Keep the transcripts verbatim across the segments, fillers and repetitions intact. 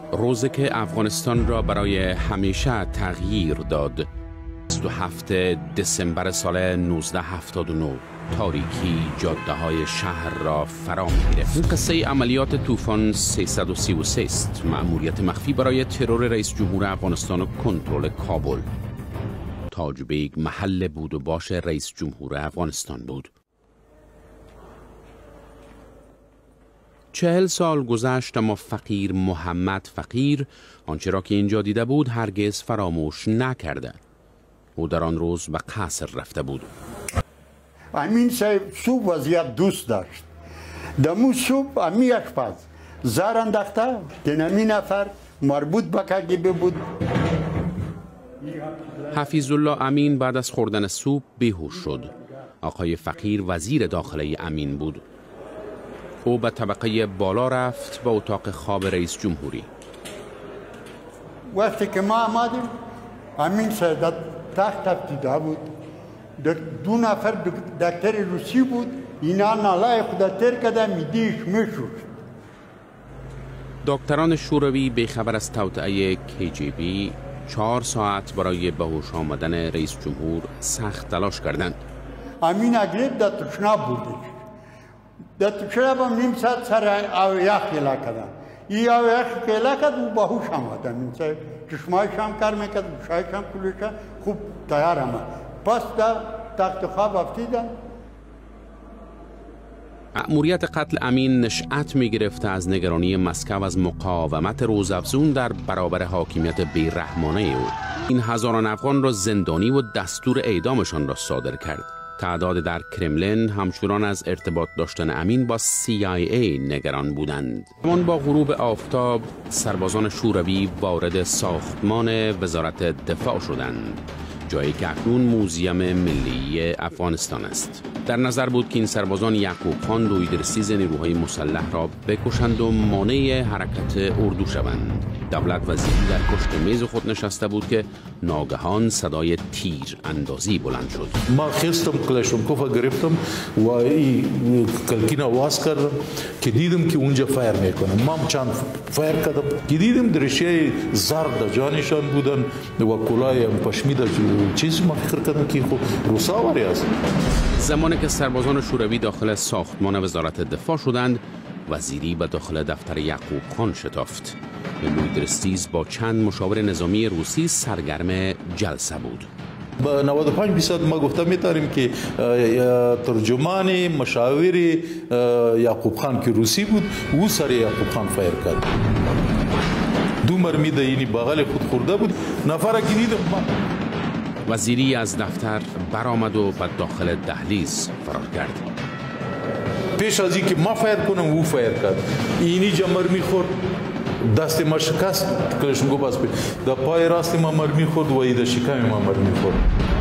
روزی که افغانستان را برای همیشه تغییر داد، بیست و هفتم دسامبر سال نوزده هفتاد و نه، تاریکی جاده های شهر را فرا می‌گرفت. این قصه عملیات طوفان سیصد و سی و سه است، مأموریت مخفی برای ترور رئیس جمهور افغانستان و کنترل کابل. تاج بیگ محل بود و باش رئیس جمهور افغانستان بود. چهل سال گذشت اما فقیر محمد فقیر آنچه را که اینجا دیده بود هرگز فراموش نکرده. او در آن روز به قصر رفته بود. امین صاحب صبح وضعیت دوست داشت. دمو صبح امی اشپز زار انداخته که نمی نفر مربوط به کاگبه بود. حفیظ الله امین بعد از خوردن سوپ بیهوش شد. آقای فقیر وزیر داخله امین بود. او به طبقه بالا رفت به اتاق خواب رئیس جمهوری. وقتی که ما آمدیم امین صاحب در تخت افتیده بود. دو نفر دکتر روسی بود. اینا نالای خدا تر کده میدیش میشود. دکتران شوروی بیخبر از توطئه کی جی بی چهار ساعت برای به هوش آمدن رئیس جمهور سخت تلاش کردند. امین اگریب در تشناب بودش. در تشناب هم نیم ساعت سر او یخ کلا کردن. ای او یخ کلا کرد و به هوش آمد. امین صاحب چشمایش هم کار میکرد، گوشایش هم کلوش خوب تیار آمد. پس در تخت خواب افتیدن. مأموریت قتل امین نشأت می گرفته از نگرانی مسکو از مقاومت روزافزون در برابر حاکمیت بیرحمانه او. این هزاران افغان را زندانی و دستور اعدامشان را صادر کرد. تعداد در کرملین همچنان از ارتباط داشتن امین با سی آی ای نگران بودند. همان با غروب آفتاب سربازان شوروی وارد ساختمان وزارت دفاع شدند، جایی که اکنون موزیم ملی افغانستان است. در نظر بود که این سربازان یعقوب خان دویدرسیز نیروهای مسلح را بکشند و مانع حرکت اردو شوند. دولت وزیری در پشت میز خود نشسته بود که ناگهان صدای تیر اندازی بلند شد. ما خستم کلاشینکوف گرفتم و این کلکین آواز کردم که دیدم که اونجا فایر میکنم. ما چند فایر کردم که دیدم درشه زرد جانشان بودن و کلاه پشمی چیزی ما فکر کردم که خب روساوری است. زمانی که سربازان شوروی داخل ساختمان وزارت دفاع شدند، وزیری به داخل دفتر یعقوب خان شتافت. لویدرستیز با چند مشاور نظامی روسی سرگرم جلسه بود. با نود و پنج درصد ما گفتم میتاریم که ترجمان مشاور یعقوب خان که روسی بود او سر یعقوب خان فایر کرد. دو مرمی اینی بغل خود خورده بود. نفر که دیدم وزیری از دفتر برآمد و به داخل دهلیز فرار کرد. پیش از اینکه ما فایر کنم او فایر کرد. اینی جا مرمی خورد، دست ما شکست، کلاشینکوف باز پی در پای راست ما مرمی خورد و ایده شکم ما مرمی خورد.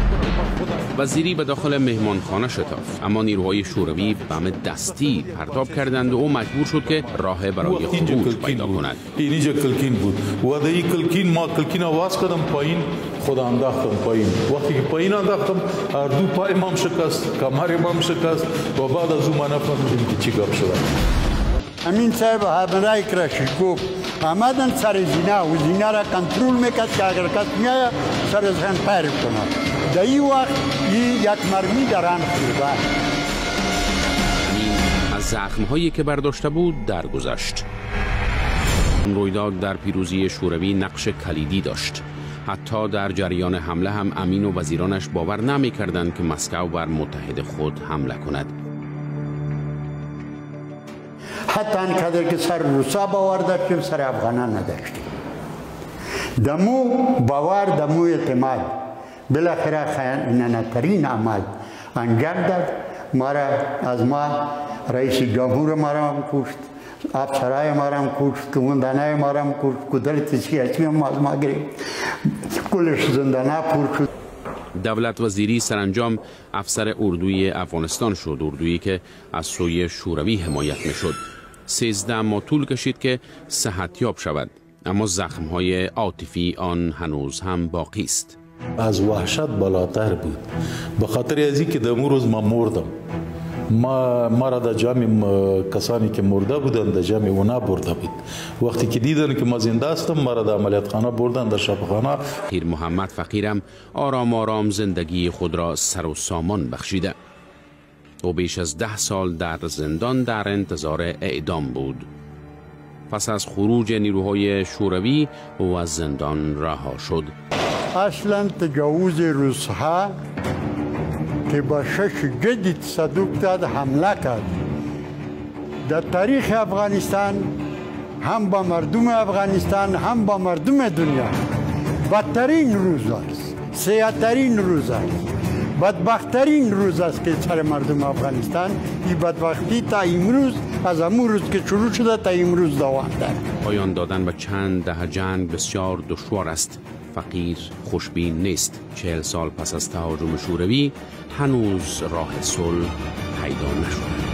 وزیری به داخل مهمانخانه شتافت، اما نیروهای شوروی بم دستی پرتاب کردند و او مجبور شد که راه برای خروج پیدا کند. اینجا کلکین بود و در این کلکین ما کلکین آواز کردم پایین، خود انداختم پایین. وقتی که پایین انداختم هر دو پای ما شکست، کمر ما شکست و بعد از اون ما نفهمیدیم که چی گپ شد. امین صاحب حمله کلاشینکوف آمدن سر زینه و زینه را کنترل میکرد که اگر کس میآید سر زن پیر کنه. در این وقت یک مرمی در آن خورده. امین از زخم‌هایی که برداشته بود درگذشت. این رویداد در پیروزی شوروی نقش کلیدی داشت. حتی در جریان حمله هم امین و وزیرانش باور نمی‌کردند که مسکو بر متحد خود حمله کند. حتی انقدر که سر روسا باور داشتیم سر افغانان نداشتیم. دمو باور دمو اعتماد بالاخره خیانت‌ترین عمل انجام داد. ما را از ما رئیس جمهور ما را هم کشت، افسرای ما را هم کشت، قماندانای ما را هم کشت، قدرت سیاسی هم از ما گرفت، کلش زندانه پر شد. دولت وزیری سرانجام افسر اردوی افغانستان شد، اردویی که از سوی شوروی حمایت میشد. سیزده ماه طول کشید که صحتیاب شود، اما زخم‌های عاطفی آن هنوز هم باقی است. از وحشت بالاتر بود، به خاطر از اینکه در اون روز ما مردم ما مرا در جمع کسانی که مرده بودند در جمع اونا برده بود. وقتی که دیدن که ما زنده هستم مرا در عملیات خانه بردن در شفاخانه. پیر محمد فقیرم آرام آرام زندگی خود را سر و سامان بخشیده. او بیش از ده سال در زندان در انتظار اعدام بود. پس از خروج نیروهای شوروی او از زندان رها شد. اصلا تجاوز روس‌ها که با شش جدی تصدق داد حمله کرد در تاریخ افغانستان، هم با مردم افغانستان هم با مردم دنیا بدترین روز است، سیاه‌ترین روز است، بدبختترین روز است که سر مردم افغانستان. این بدبختی تا امروز، از همون روز که شروع شده تا امروز دوام دارد. پایان دادن به چند دهه جنگ بسیار دشوار است. فقیر خوشبین نیست. چهل سال پس از تهاجم شوروی هنوز راه صلح پیدا نشد.